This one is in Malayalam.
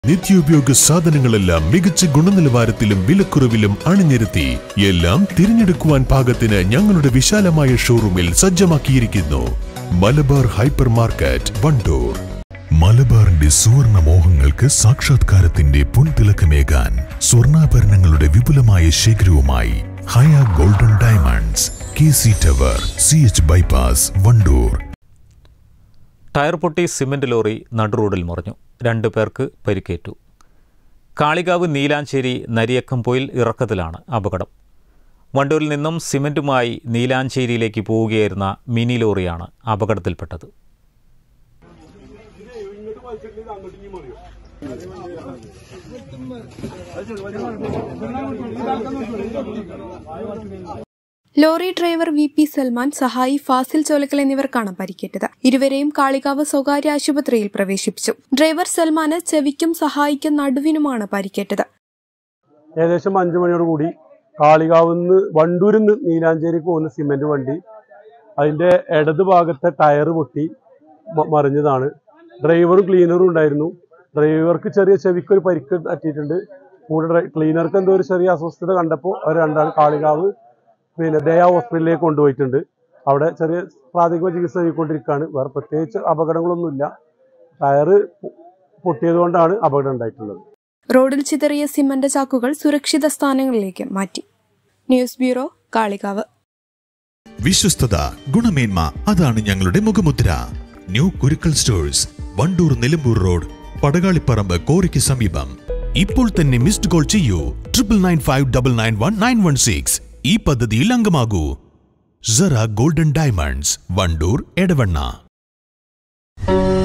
നിത്യോപയോഗ സാധനങ്ങളെല്ലാം മികച്ച ഗുണനിലവാരത്തിലും വിലക്കുറവിലും അണിനിരത്തി എല്ലാം തിരഞ്ഞെടുക്കുവാൻ പാകത്തിന് ഞങ്ങളുടെ വിശാലമായ ഷോറൂമിൽ സജ്ജമാക്കിയിരിക്കുന്നു. Malabar hyper market, Wandoor. മലബാറിന്റെ സുവർണ മോഹങ്ങൾക്ക് സാക്ഷാത്കാരത്തിന്റെ പൊൻതിളക്കമേകാൻ സ്വർണ്ണാഭരണങ്ങളുടെ വിപുലമായ ശേഖരവുമായി Haya golden diamonds, KC tower, CH bypass, Wandoor. Tyre പൊട്ടി സിമന്റ് ലോറി നടുറോഡിൽ മറിഞ്ഞു. 2 പേർക്ക് പരിക്കേറ്റു. കാളികാവ് നീലാഞ്ചേരി നരിയക്കംപോയിൽ ഇറക്കത്തിലാണ് അപകടം. വണ്ടൂരിൽ നിന്നും സിമന്റുമായി നീലാഞ്ചേരിയിലേക്ക് പോവുകയായിരുന്ന മിനി ലോറിയാണ് അപകടത്തിൽപ്പെട്ടത്. ലോറി ഡ്രൈവർ VP സൽമാൻ, സഹായി ഫാസിൽ ചോലക്കൽ എന്നിവർക്കാണ് പരിക്കേറ്റത്. ഇരുവരെയും കാളികാവ് സ്വകാര്യ ആശുപത്രിയിൽ പ്രവേശിപ്പിച്ചു. ഡ്രൈവർ സൽമാന് ചെവിക്കും സഹായിക്കും നടുവിനുമാണ് പരിക്കേറ്റത്. ഏകദേശം 5 മണിയോടുകൂടി കാളികാവ് നിന്ന് വണ്ടൂരിൽ നിന്ന് നീലാഞ്ചേരിക്ക് പോകുന്ന സിമന്റ് വണ്ടി അതിന്റെ ഇടത് ഭാഗത്തെ ടയർ പൊട്ടി മറിഞ്ഞതാണ്. ഡ്രൈവറും ക്ലീനറും ഉണ്ടായിരുന്നു. ഡ്രൈവർക്ക് ചെറിയ ചെവിക്കൊരു പരിക്ക് പറ്റിയിട്ടുണ്ട്. കൂടെ ക്ലീനർക്ക് എന്തോ ഒരു ചെറിയ അസ്വസ്ഥത കണ്ടപ്പോൾ അവർ രണ്ടാളും കാളികാവ് ദയ ഹോസ്പിറ്റലിലേക്ക് കൊണ്ടുപോയിട്ടുണ്ട്. അവിടെ ചെറിയ പ്രാഥമിക ചികിത്സ നൽകിക്കൊണ്ടിരിക്കുകയാണ്. വേറെ പ്രത്യേകിച്ച് അപകടങ്ങളൊന്നുമില്ല. ടയറ് പൊട്ടിയതുകൊണ്ടാണ് അപകടം ഉണ്ടായിട്ടുള്ളത്. റോഡിൽ ചിതറിയ സിമന്റ് ചാക്കുകൾ സുരക്ഷിത സ്ഥാനങ്ങളിലേക്ക് മാറ്റി. News bureau, Kalikavu. വിശ്വസ്തത, ഗുണമേന്മ, അതാണ് ഞങ്ങളുടെ മുഖമുദ്ര. New Kurukkal stores, Wandoor, Nilambur road, Padakalipparamba, കോറിക്ക് സമീപം. ഇപ്പോൾ തന്നെ മിസ്ഡ് കോൾ ചെയ്യൂ 9959919116. ഈ പദ്ധതിയിൽ അംഗമാകൂ. Zara golden diamonds, Wandoor, Edavanna.